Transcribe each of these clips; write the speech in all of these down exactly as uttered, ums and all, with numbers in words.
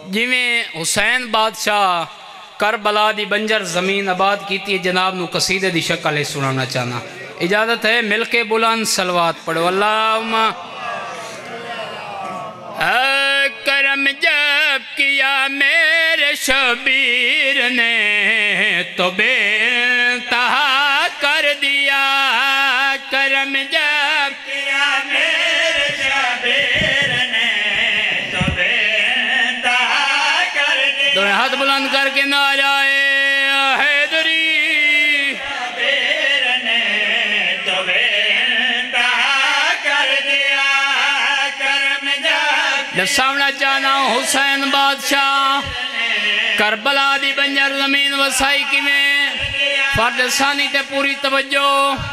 जिमें हुसैन बादशाह करबला दी बंजर जमीन आबाद की थी, जनाब नू कसीदे दी शक्ल सुनाना चाहना। इजाजत है मिलके बुलंद सलवात पढ़ो। अल्लाहुम्मा करम जब किया मेरे शबीर ने तो बेतहा कर दिया। करम जब किया मेरे शबीर ने तो बेतहा कर दिया। तो हाथ बुलंद करके ना जाए हैदरी शबीर ने तो बेतहा कर दिया। करम जब सामना चाहना हुसैन बादशाह करबला दी बंजर जमीन वसाई कि में फर्द सानी ते पूरी तवज्जो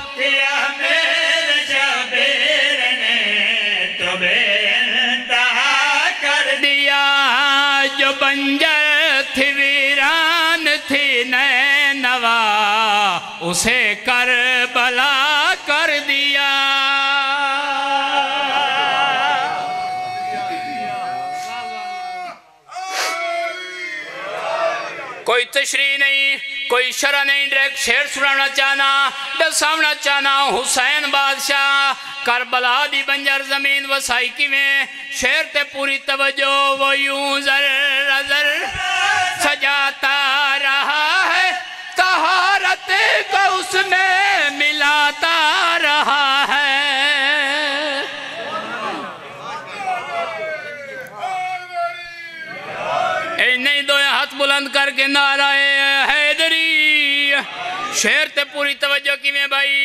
कर दिया। जो बंजर थी वीरान थी नैनवा उसे करबला कर दिया। कोई तशरीह नहीं, कोई शरा नहीं, डायरेक्ट शेर सुनाना चाहना दसावना चाहना हुसैन बादशाह करबला दी बंजर जमीन वसाई की में शेर ते पूरी तवज्जो। वो यूं जर जर सजाता रहा है तहारत को उसमें मिलाता रहा है। नहीं दो हाथ बुलंद करके नाराए हैदरी शेर ते पूरी तवज्जो की में भाई।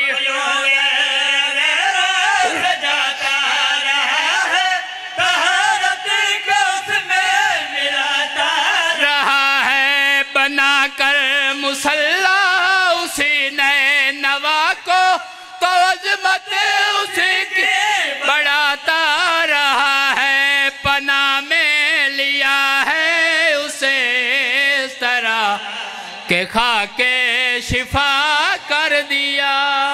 रहा है बनाकर मुसल्ला उसी नए नवा को तो अज़मत उसी की बढ़ाता रहा है। पना में लिया है के खा के शिफा कर दिया।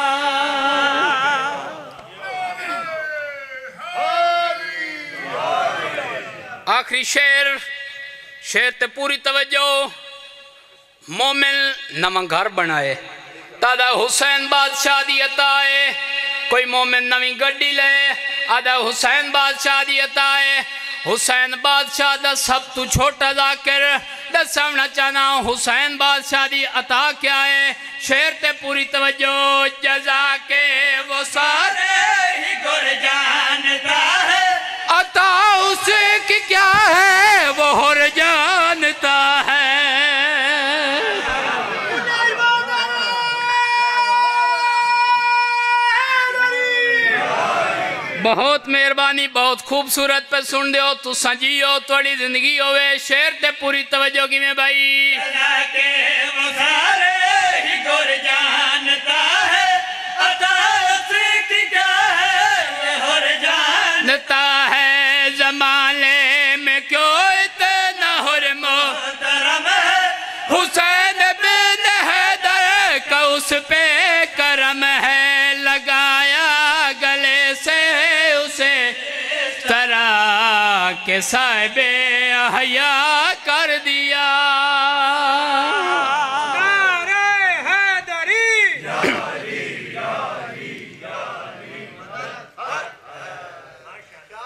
आखिरी शेर शेर ते पूरी तवज्जो। मोमिन नवा घर बनाए दादा हुसैन बादशाह दी अताए। कोई मोमिन नवी गड्डी ले आदा हुसैन बादशाह दी अताए। हुसैन बादशाह दा सब तू छोटा जाकिर दसावना चाहना हुसैन बादशाह दी अता क्या है। शेर ते पूरी तवज्जो। जजा के वो सारे ही गुर जानता है अता उसे की क्या है वो हुर जानता है। बहुत मेहरबानी, बहुत खूबसूरत पे सुन दो तू सजियो थोड़ी जिंदगी होवे। शेर ते पूरी तवज्जो की में भाई। के वो सारे ही गुर जानता है अता उसे की क्या है वो हुर जानता है। जमाने में क्यों इतना हुर मोहतरम है हुसैन बिन हैदर का उस पे करम है। लगाया गले से उसे तरह के साहिबे हया कर दिया।